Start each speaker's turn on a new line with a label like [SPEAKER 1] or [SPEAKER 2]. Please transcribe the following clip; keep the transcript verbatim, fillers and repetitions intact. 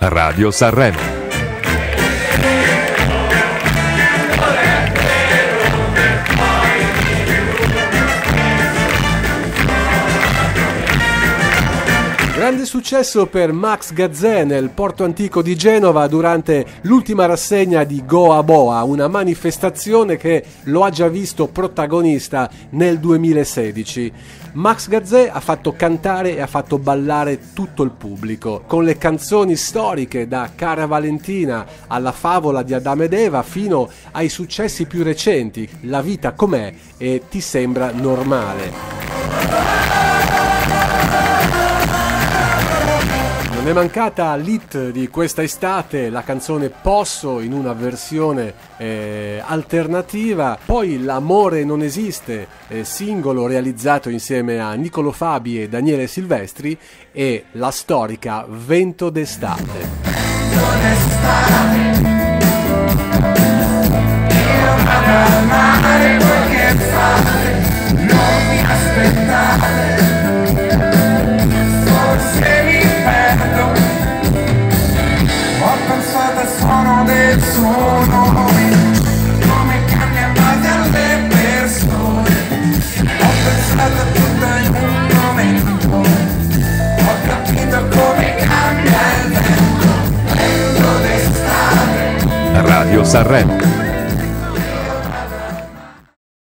[SPEAKER 1] Radio Sanremo.
[SPEAKER 2] Grande successo per Max Gazzè nel porto antico di Genova durante l'ultima rassegna di Goa Boa, una manifestazione che lo ha già visto protagonista nel duemilasedici. Max Gazzè ha fatto cantare e ha fatto ballare tutto il pubblico, con le canzoni storiche da Cara Valentina alla favola di Adamo ed Eva fino ai successi più recenti, La vita com'è e Ti sembra normale. Non è mancata l'hit di questa estate, la canzone Posso in una versione eh, alternativa, poi L'amore non esiste, eh, singolo realizzato insieme a Niccolò Fabi e Daniele Silvestri, e la storica Vento d'estate. Vento d'estate, io vado al mare, vuoi che fare, non mi aspettare, forse mi perdo, ho pensato al suono del suo nome, come cambia base alle persone, ho pensato a tutto in un momento, ho capito come cambia il vento, vento d'estate.
[SPEAKER 1] Radio Sanremo.